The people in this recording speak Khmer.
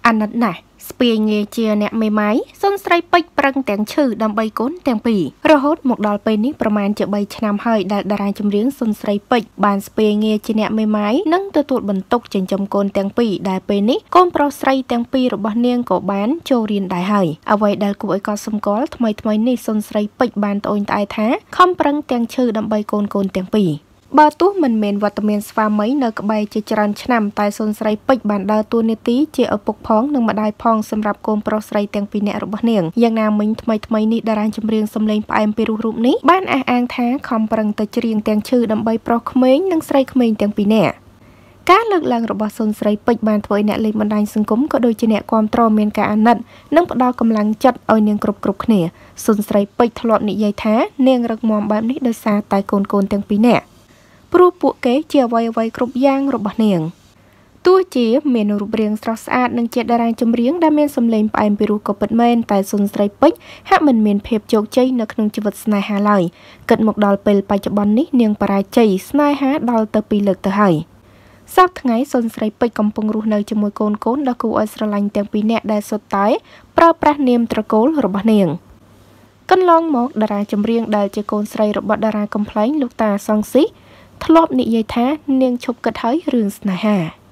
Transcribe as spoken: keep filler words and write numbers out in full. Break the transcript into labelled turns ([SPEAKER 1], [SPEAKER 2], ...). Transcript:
[SPEAKER 1] អាណិតណាស់ស្ពាយងាយជាអ្នកមេម៉ាយសុនស្រីពេជ្រប្រឹងទាំងឈឺដើម្បីកូនទាំងពីររហូតមកដល់ពេលនេះប្រមាណជាបីឆ្នាំហើយដែលតារាចម្រៀងសុនស្រីពេជ្របានស្ពាយងាយជាអ្នកមេម៉ាយនិងទទួលបន្ទុកចិញ្ចឹមកូនទាំងពីរដែលពេលនេះកូនប្រុសស្រីទាំងពីររបស់នាងក៏បានចូលរៀនដែរហើយអ្វីដែលគួរឲ្យកត់សម្គាល់ថ្មីថ្មីនេះសុនស្រីពេជ្របានត្អូញត្អែថាខំប្រឹងទាំងឈឺដើម្បីកូនកូនទាំងពីរបើទោះមិនមែនវត្តមានស្វាមីនៅក្បែរជាច្រើនឆ្នាំតែសុនស្រីពេជ្របានដើរតួនាទីជាឪពុកផងនិងម្ដាយផងសម្រាប់កូនប្រុសស្រីទាំងពីរនាក់របស់នាងយ៉ាងណាមិញថ្មីថ្មីនេះតារាចម្រៀងសម្លេងផ្អែមពីរោះរូបនេះបានអះអាងថាខំប្រឹងទៅច្រៀងទាំងឈឺដើម្បីប្រុសក្មេងនិងស្រីក្មេងទាំងពីរនាក់ការលើកឡើងរបស់សុនស្រីពេជ្របានធ្វើឲ្យអ្នកលេងបណ្ដាញសង្គមក៏ដូចជាអ្នកគាំទ្រមានការអាណិតនិងផ្ដល់កម្លាំងចិត្តឲ្យនាងគ្រប់គ្រប់គ្នាសុនស្រីពេជ្រធ្លាប់និយាយថានាងរឹកមាំបែបនេះដោយសារតែកូនកូនទាំងពីរនាក់ព្រោះពួកគេជាអ្វីអ្វីគ្រប់យ៉ាងរបស់នាងទោះជាមានរូបរាងស្រស់ស្អាតនិងជាតារាចម្រៀងដែលមានសម្លេងផ្អែមពីរោះក៏ពិតមែនតែសុនស្រីពេជ្រហាក់មិនមានភាពជោគជ័យនៅក្នុងជីវិតស្នេហាឡើយគិតមកដល់ពេលបច្ចុប្បន្ននេះនាងបរាជ័យស្នេហាដល់ទៅពីរលើកទៅហើយសប្តាហ៍ថ្ងៃសុនស្រីពេជ្រកំពុងរស់នៅជាមួយកូនកូនដ៏គួរឲ្យស្រឡាញ់ទាំងពីរនាក់ដែលសុទ្ធតែប្រើប្រាស់នាមត្រកូលរបស់នាងកន្លងមកតារាចម្រៀងដែលជាកូនស្រីរបស់តារាកំ pl ែងលោកតាសងស៊ីធ្លាប់និយាយថានាងឈប់គិតហើយរឿងស្នេហា